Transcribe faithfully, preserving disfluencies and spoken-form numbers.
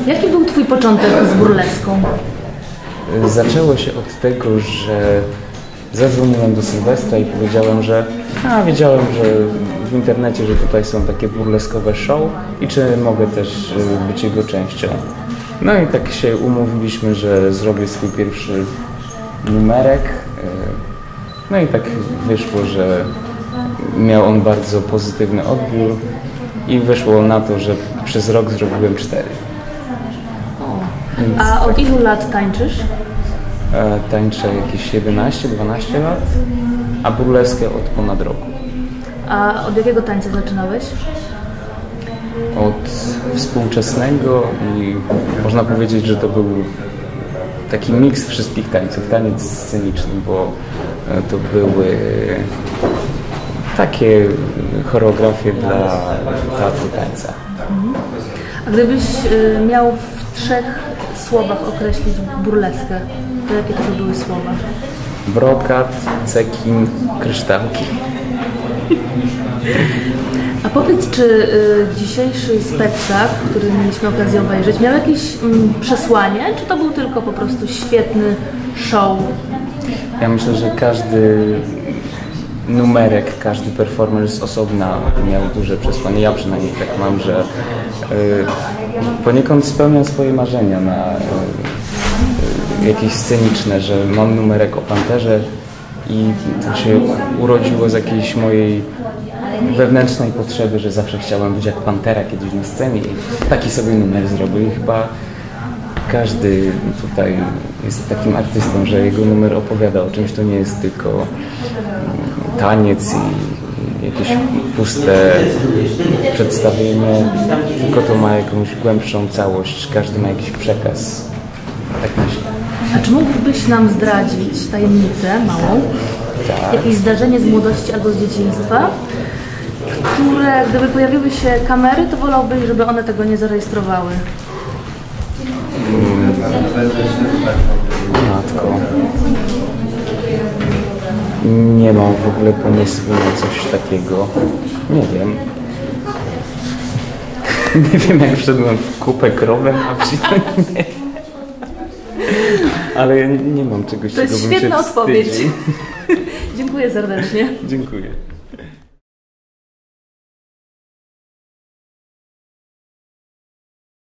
Jaki był twój początek z burleską? Zaczęło się od tego, że zadzwoniłem do Sylwestra i powiedziałem, że a, wiedziałem, że w internecie, że tutaj są takie burleskowe show i czy mogę też być jego częścią. No i tak się umówiliśmy, że zrobię swój pierwszy numerek. No i tak wyszło, że miał on bardzo pozytywny odbiór i wyszło na to, że przez rok zrobiłem cztery. Więc A od tak, ilu lat tańczysz? E, tańczę jakieś jedenaście dwanaście lat, a burleskę od ponad roku. A od jakiego tańca zaczynałeś? Od współczesnego i można powiedzieć, że to był taki miks wszystkich tańców, taniec sceniczny, bo to były takie choreografie dla teatru tańca. A gdybyś miał w trzech słowach określić burleskę, to jakie to by były słowa? Brokat, cekin, kryształki. A powiedz, czy y, dzisiejszy spektakl, który mieliśmy okazję obejrzeć, miał jakieś mm, przesłanie, czy to był tylko po prostu świetny show? Ja myślę, że każdy numerek, każdy performer z osobna miał duże przesłanie. Ja przynajmniej tak mam, że y, poniekąd spełniam swoje marzenia na y, y, jakieś sceniczne, że mam numerek o panterze i to się urodziło z jakiejś mojej wewnętrznej potrzeby, że zawsze chciałem być jak pantera kiedyś na scenie i taki sobie numer zrobił. I chyba każdy tutaj jest takim artystą, że jego numer opowiada o czymś, to nie jest tylko taniec i jakieś puste przedstawienie, tylko to ma jakąś głębszą całość, każdy ma jakiś przekaz. Tak myślę. A czy mógłbyś nam zdradzić tajemnicę małą? Tak. Jakieś zdarzenie z młodości albo z dzieciństwa, które gdyby pojawiły się kamery, to wolałbyś, żeby one tego nie zarejestrowały? Hmm. Matko. Nie mam w ogóle pomysłu na coś takiego. Nie wiem. Nie wiem, jak wszedłem w kupę krowem, a przynajmniej. Ale nie mam czegoś, czego bym się wstydził. To jest świetna odpowiedź. Dziękuję serdecznie. Dziękuję.